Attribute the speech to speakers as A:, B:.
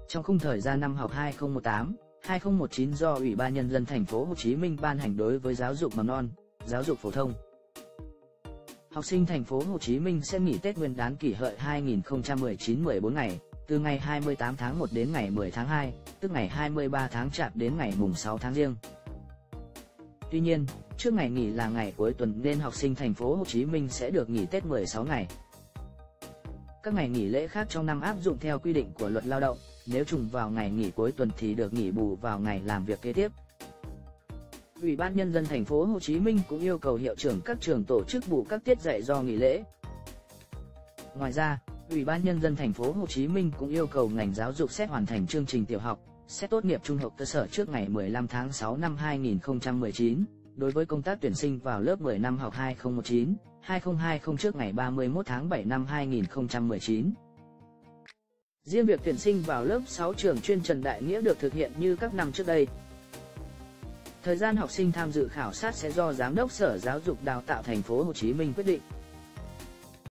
A: trong khung thời gian năm học 2018-2019 do Ủy ban Nhân dân thành phố Hồ Chí Minh ban hành đối với giáo dục mầm non, giáo dục phổ thông. Học sinh thành phố Hồ Chí Minh sẽ nghỉ Tết Nguyên đán Kỷ Hợi 2019 14 ngày, từ ngày 28 tháng 1 đến ngày 10 tháng 2, tức ngày 23 tháng Chạp đến ngày mùng 6 tháng Giêng. Tuy nhiên, trước ngày nghỉ là ngày cuối tuần nên học sinh thành phố Hồ Chí Minh sẽ được nghỉ Tết 16 ngày. Các ngày nghỉ lễ khác trong năm áp dụng theo quy định của Luật Lao động, nếu trùng vào ngày nghỉ cuối tuần thì được nghỉ bù vào ngày làm việc kế tiếp. Ủy ban Nhân dân thành phố Hồ Chí Minh cũng yêu cầu hiệu trưởng các trường tổ chức bù các tiết dạy do nghỉ lễ. Ngoài ra, Ủy ban Nhân dân thành phố Hồ Chí Minh cũng yêu cầu ngành giáo dục xét hoàn thành chương trình tiểu học, xét tốt nghiệp trung học cơ sở trước ngày 15 tháng 6 năm 2019, đối với công tác tuyển sinh vào lớp 10 năm học 2019-2020 trước ngày 31 tháng 7 năm 2019. Riêng việc tuyển sinh vào lớp 6 trường chuyên Trần Đại Nghĩa được thực hiện như các năm trước đây. Thời gian học sinh tham dự khảo sát sẽ do Giám đốc Sở Giáo dục Đào tạo thành phố Hồ Chí Minh quyết định.